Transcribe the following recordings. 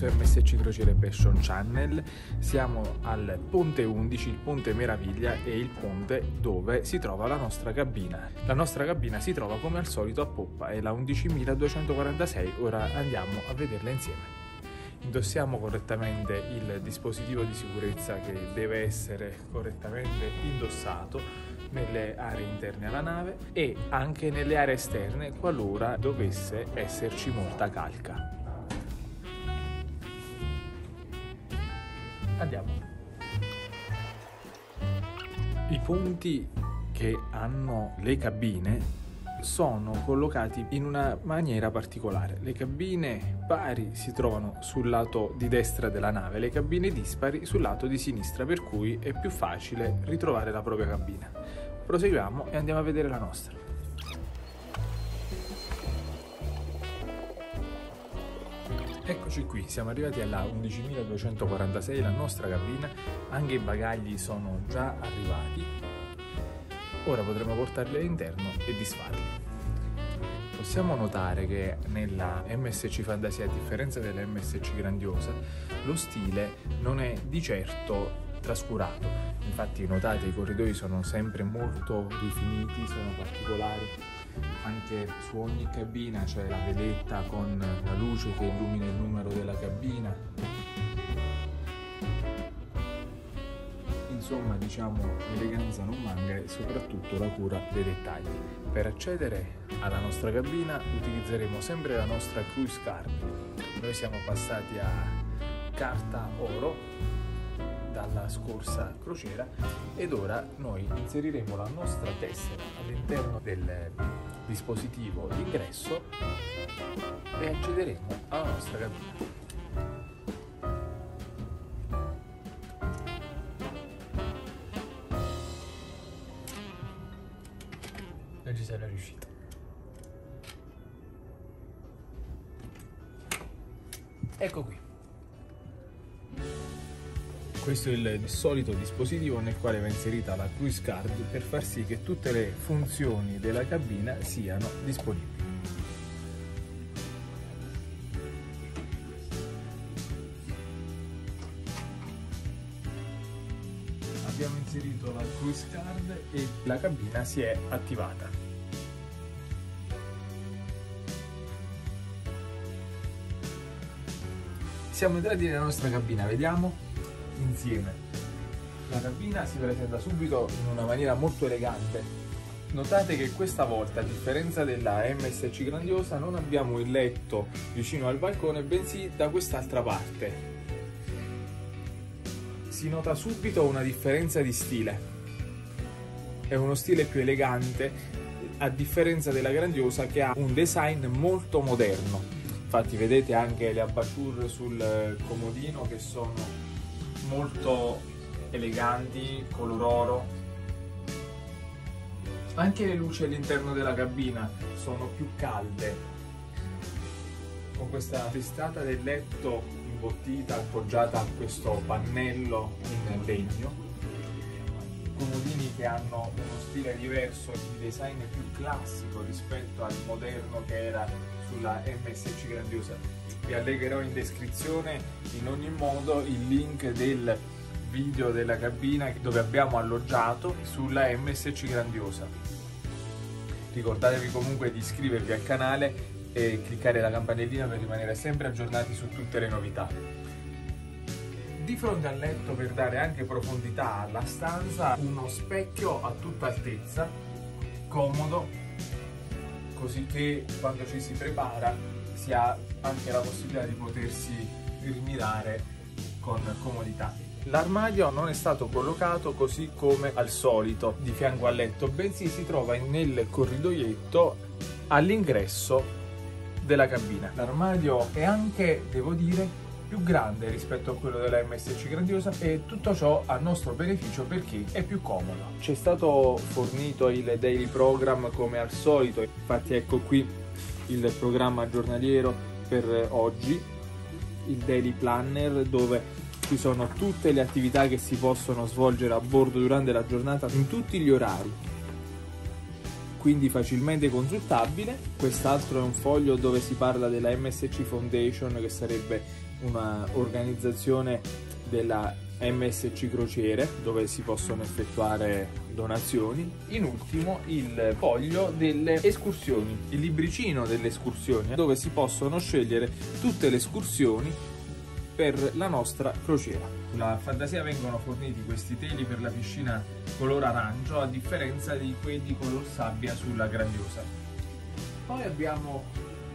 su MSC Crociere Passion Channel. Siamo al ponte 11, il ponte Meraviglia, è il ponte dove si trova la nostra cabina. La nostra cabina si trova come al solito a poppa, è la 11.246, ora andiamo a vederla insieme. Indossiamo correttamente il dispositivo di sicurezza che deve essere correttamente indossato nelle aree interne alla nave e anche nelle aree esterne qualora dovesse esserci molta calca. Andiamo. I punti che hanno le cabine sono collocati in una maniera particolare. Le cabine pari si trovano sul lato di destra della nave, le cabine dispari sul lato di sinistra, per cui è più facile ritrovare la propria cabina. Proseguiamo e andiamo a vedere la nostra. Eccoci qui, siamo arrivati alla 11.246, la nostra cabina, anche i bagagli sono già arrivati. Ora potremo portarli all'interno e disfarli. Possiamo notare che nella MSC Fantasia, a differenza della MSC Grandiosa, lo stile non è di certo trascurato. Infatti notate, i corridoi sono sempre molto rifiniti, sono particolari. Anche su ogni cabina c'è la vedetta con la luce che illumina il numero della cabina. Insomma, diciamo, l'eleganza non manca e soprattutto la cura dei dettagli. Per accedere alla nostra cabina utilizzeremo sempre la nostra cruise card. Noi siamo passati a carta oro dalla scorsa crociera ed ora noi inseriremo la nostra tessera all'interno del dispositivo d'ingresso e accederemo alla nostra cabina. Non ci sarà riuscito. Ecco qui. Questo è il solito dispositivo nel quale va inserita la cruise card per far sì che tutte le funzioni della cabina siano disponibili. Abbiamo inserito la cruise card e la cabina si è attivata. Siamo entrati nella nostra cabina, vediamo insieme. La cabina si presenta subito in una maniera molto elegante. Notate che questa volta, a differenza della MSC Grandiosa, non abbiamo il letto vicino al balcone, bensì da quest'altra parte. Si nota subito una differenza di stile. È uno stile più elegante, a differenza della Grandiosa che ha un design molto moderno. Infatti vedete anche le abat-jour sul comodino che sono molto eleganti, color oro. Anche le luci all'interno della cabina sono più calde, con questa testata del letto imbottita appoggiata a questo pannello in legno. Comodini che hanno uno stile diverso, di design più classico rispetto al moderno che era sulla MSC Grandiosa. Vi allegherò in descrizione in ogni modo il link del video della cabina dove abbiamo alloggiato sulla MSC Grandiosa. Ricordatevi comunque di iscrivervi al canale e cliccare la campanellina per rimanere sempre aggiornati su tutte le novità. Di fronte al letto, per dare anche profondità alla stanza, uno specchio a tutta altezza, comodo, così che quando ci si prepara si ha anche la possibilità di potersi rimirare con comodità. L'armadio non è stato collocato così come al solito di fianco al letto, bensì si trova nel corridoietto all'ingresso della cabina. L'armadio è anche, devo dire, più grande rispetto a quello della MSC Grandiosa e tutto ciò a nostro beneficio perché è più comodo. Ci è stato fornito il daily program come al solito, infatti ecco qui il programma giornaliero per oggi, il daily planner dove ci sono tutte le attività che si possono svolgere a bordo durante la giornata in tutti gli orari. quindi facilmente consultabile. Quest'altro è un foglio dove si parla della MSC Foundation, che sarebbe una organizzazione della MSC Crociere, dove si possono effettuare donazioni. In ultimo il foglio delle escursioni, il libricino delle escursioni, dove si possono scegliere tutte le escursioni per la nostra crociera. Sulla Fantasia vengono forniti questi teli per la piscina color arancio, a differenza di quelli color sabbia sulla Grandiosa. Poi abbiamo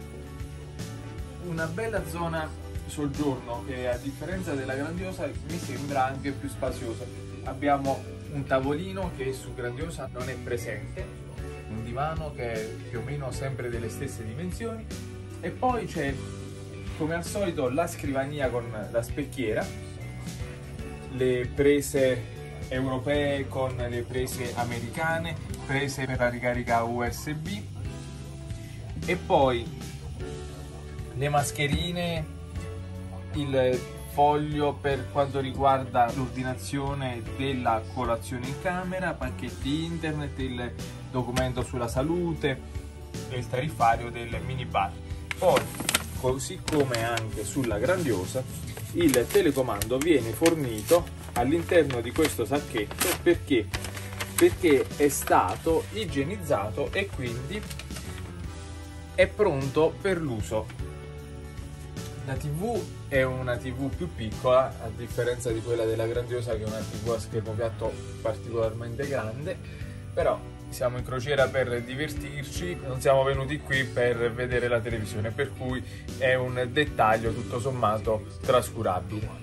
una bella zona soggiorno che, a differenza della Grandiosa, mi sembra anche più spaziosa. Abbiamo un tavolino che su Grandiosa non è presente, un divano che è più o meno sempre delle stesse dimensioni, e poi c'è, come al solito, la scrivania con la specchiera, le prese europee con le prese americane, prese per la ricarica USB, e poi le mascherine, il foglio per quanto riguarda l'ordinazione della colazione in camera, pacchetti internet, il documento sulla salute e il tariffario del minibar. Poi, così come anche sulla Grandiosa, il telecomando viene fornito all'interno di questo sacchetto perché è stato igienizzato e quindi è pronto per l'uso. La TV è una TV più piccola, a differenza di quella della Grandiosa, che è una TV a schermo piatto particolarmente grande, però siamo in crociera per divertirci, non siamo venuti qui per vedere la televisione, per cui è un dettaglio tutto sommato trascurabile.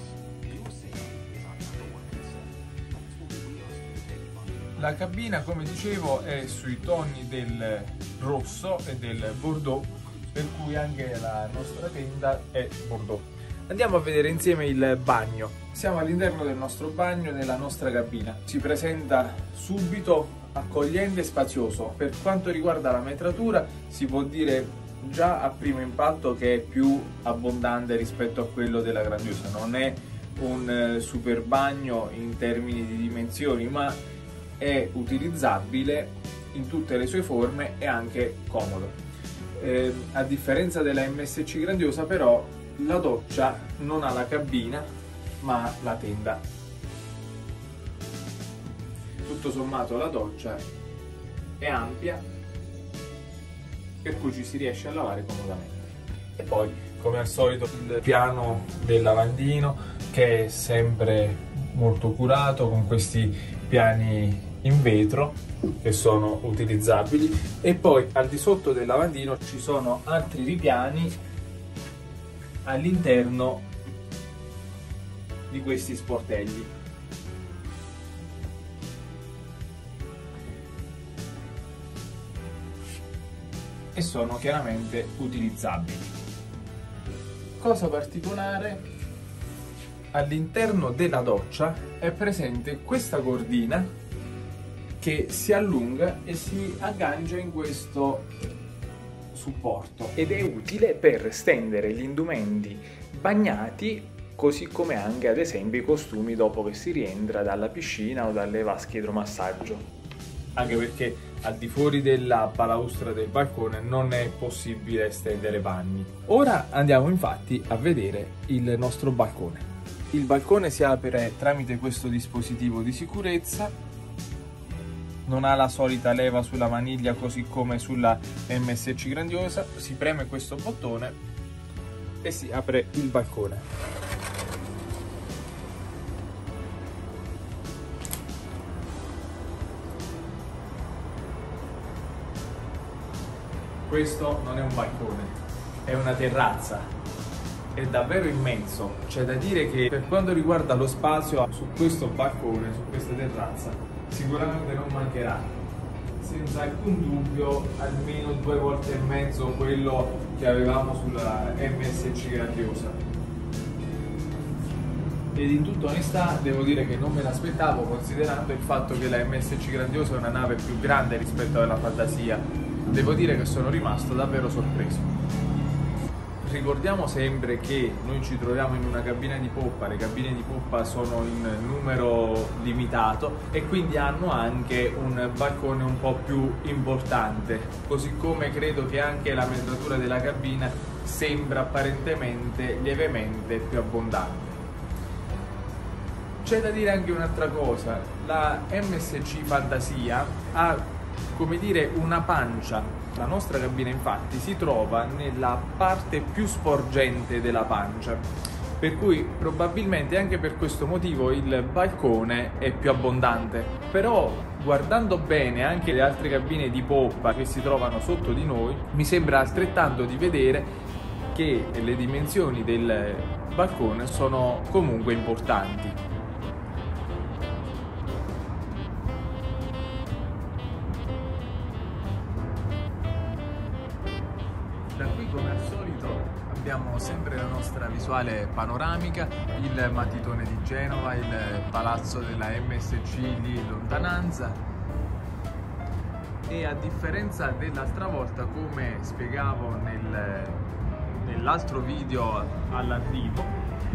La cabina, come dicevo, è sui toni del rosso e del bordeaux, per cui anche la nostra tenda è bordeaux. Andiamo a vedere insieme il bagno. Siamo all'interno del nostro bagno, nella nostra cabina. Si presenta subito accogliente e spazioso. Per quanto riguarda la metratura, si può dire già a primo impatto che è più abbondante rispetto a quello della Grandiosa. Non è un super bagno in termini di dimensioni, ma è utilizzabile in tutte le sue forme e anche comodo. A differenza della MSC Grandiosa, però, la doccia non ha la cabina ma la tenda. Tutto sommato la doccia è ampia, per cui ci si riesce a lavare comodamente. E poi, come al solito, il piano del lavandino, che è sempre molto curato, con questi piani in vetro che sono utilizzabili, e poi al di sotto del lavandino ci sono altri ripiani all'interno di questi sportelli. E sono chiaramente utilizzabili. Cosa particolare, all'interno della doccia è presente questa cordina che si allunga e si aggancia in questo supporto, ed è utile per stendere gli indumenti bagnati, così come anche ad esempio i costumi dopo che si rientra dalla piscina o dalle vasche idromassaggio, anche perché al di fuori della balaustra del balcone non è possibile stendere panni. Ora andiamo infatti a vedere il nostro balcone. Il balcone si apre tramite questo dispositivo di sicurezza, non ha la solita leva sulla maniglia così come sulla MSC Grandiosa. Si preme questo bottone e si apre il balcone. Questo non è un balcone, è una terrazza. È davvero immenso. C'è da dire che per quanto riguarda lo spazio su questo balcone, su questa terrazza, sicuramente non mancherà, senza alcun dubbio, almeno 2 volte e mezzo quello che avevamo sulla MSC Grandiosa. Ed in tutta onestà devo dire che non me l'aspettavo, considerando il fatto che la MSC Grandiosa è una nave più grande rispetto alla Fantasia. Devo dire che sono rimasto davvero sorpreso. Ricordiamo sempre che noi ci troviamo in una cabina di poppa, le cabine di poppa sono in numero limitato e quindi hanno anche un balcone un po' più importante, così come credo che anche la metratura della cabina sembra apparentemente lievemente più abbondante. C'è da dire anche un'altra cosa, la MSC Fantasia ha, come dire, una pancia. La nostra cabina infatti si trova nella parte più sporgente della pancia, per cui probabilmente anche per questo motivo il balcone è più abbondante. Però guardando bene anche le altre cabine di poppa che si trovano sotto di noi, mi sembra altrettanto di vedere che le dimensioni del balcone sono comunque importanti. Da qui, come al solito, abbiamo sempre la nostra visuale panoramica, il matitone di Genova, il palazzo della MSC lì in lontananza, e a differenza dell'altra volta, come spiegavo nell'altro video all'arrivo,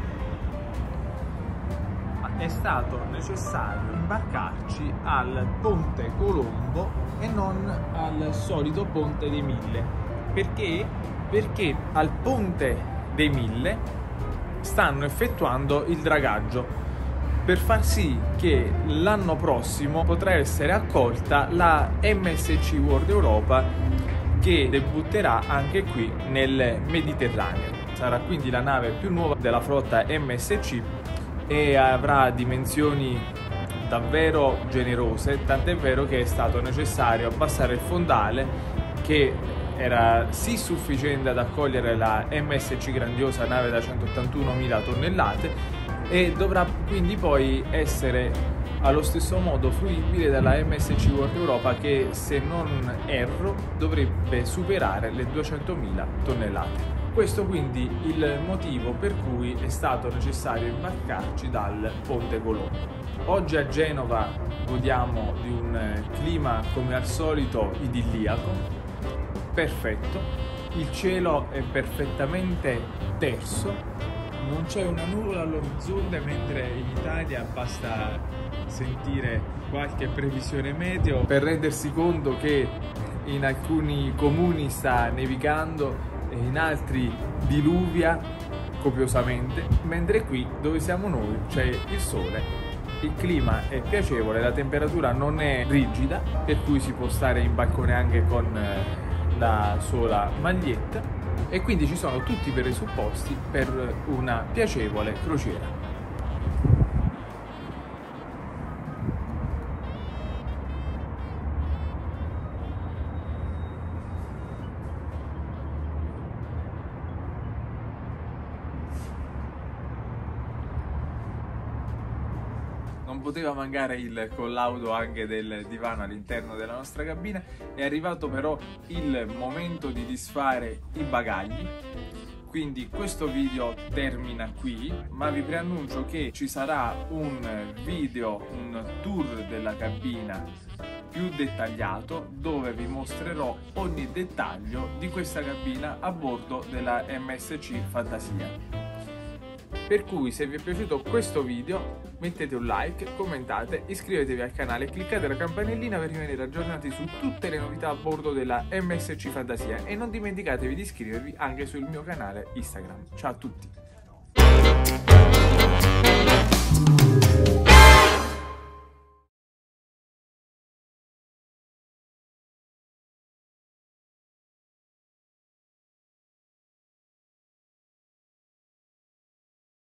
è stato necessario imbarcarci al Ponte Colombo e non al solito Ponte dei Mille. Perché? Perché al Ponte dei Mille stanno effettuando il dragaggio per far sì che l'anno prossimo potrà essere accolta la MSC World Europa, che debutterà anche qui nel Mediterraneo. Sarà quindi la nave più nuova della flotta MSC e avrà dimensioni davvero generose, tant'è vero che è stato necessario abbassare il fondale, che era sì sufficiente ad accogliere la MSC Grandiosa, nave da 181.000 tonnellate, e dovrà quindi poi essere allo stesso modo fruibile dalla MSC World Europa, che, se non erro, dovrebbe superare le 200.000 tonnellate. Questo quindi il motivo per cui è stato necessario imbarcarci dal Ponte Colombo. Oggi a Genova godiamo di un clima come al solito idilliaco, perfetto, il cielo è perfettamente terso, non c'è una nuvola all'orizzonte, mentre in Italia basta sentire qualche previsione meteo per rendersi conto che in alcuni comuni sta nevicando e in altri diluvia copiosamente, mentre qui dove siamo noi c'è il sole, il clima è piacevole, la temperatura non è rigida, per cui si può stare in balcone anche con la sola maglietta, e quindi ci sono tutti i presupposti per una piacevole crociera. Non poteva mancare il collaudo anche del divano all'interno della nostra cabina. È arrivato però il momento di disfare i bagagli, quindi questo video termina qui, ma vi preannuncio che ci sarà un video, un tour della cabina più dettagliato, dove vi mostrerò ogni dettaglio di questa cabina a bordo della MSC Fantasia. Per cui, se vi è piaciuto questo video, mettete un like, commentate, iscrivetevi al canale e cliccate la campanellina per rimanere aggiornati su tutte le novità a bordo della MSC Fantasia, e non dimenticatevi di iscrivervi anche sul mio canale Instagram. Ciao a tutti!